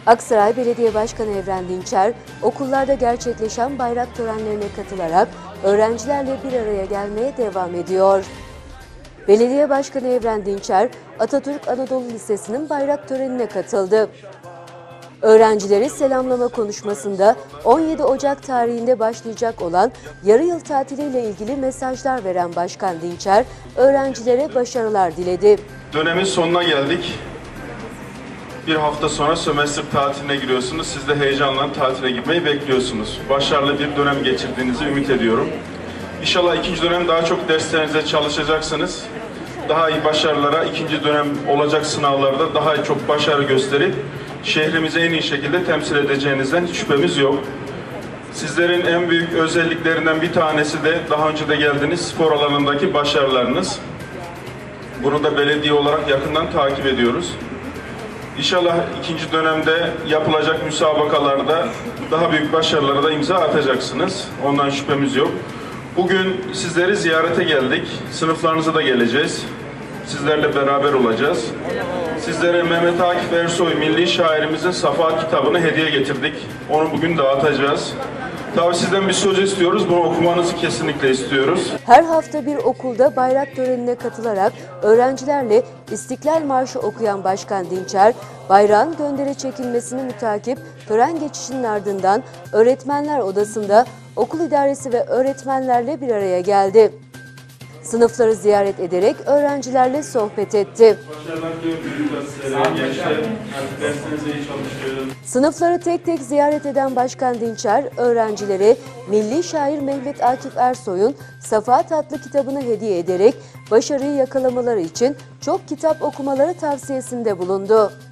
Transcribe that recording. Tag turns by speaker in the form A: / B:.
A: Aksaray Belediye Başkanı Evren Dinçer, okullarda gerçekleşen bayrak törenlerine katılarak öğrencilerle bir araya gelmeye devam ediyor. Belediye Başkanı Evren Dinçer, Atatürk Anadolu Lisesi'nin bayrak törenine katıldı. Öğrencileri selamlama konuşmasında 17 Ocak tarihinde başlayacak olan yarı yıl tatiliyle ilgili mesajlar veren Başkan Dinçer, öğrencilere başarılar diledi.
B: Dönemin sonuna geldik. Bir hafta sonra sömestr tatiline giriyorsunuz. Siz de heyecanla tatile gitmeyi bekliyorsunuz. Başarılı bir dönem geçirdiğinizi ümit ediyorum. İnşallah ikinci dönem daha çok derslerinize çalışacaksınız. Daha iyi başarılara, ikinci dönem olacak sınavlarda daha çok başarı gösterip şehrimizi en iyi şekilde temsil edeceğinizden hiç şüphemiz yok. Sizlerin en büyük özelliklerinden bir tanesi de daha önce de geldiğiniz spor alanındaki başarılarınız. Bunu da belediye olarak yakından takip ediyoruz. İnşallah ikinci dönemde yapılacak müsabakalarda daha büyük başarılara da imza atacaksınız. Ondan şüphemiz yok. Bugün sizleri ziyarete geldik. Sınıflarınıza da geleceğiz. Sizlerle beraber olacağız. Sizlere Mehmet Akif Ersoy milli şairimizin Safahat kitabını hediye getirdik. Onu bugün dağıtacağız. Tabii sizden bir söz istiyoruz. Bunu okumanızı kesinlikle istiyoruz.
A: Her hafta bir okulda bayrak törenine katılarak öğrencilerle İstiklal Marşı okuyan Başkan Dinçer, bayrağın göndere çekilmesini mütakip tören geçişinin ardından öğretmenler odasında okul idaresi ve öğretmenlerle bir araya geldi. Sınıfları ziyaret ederek öğrencilerle sohbet etti. Sınıfları tek tek ziyaret eden Başkan Dinçer, öğrencilere milli şair Mehmet Akif Ersoy'un Safahat adlı kitabını hediye ederek başarıyı yakalamaları için çok kitap okumaları tavsiyesinde bulundu.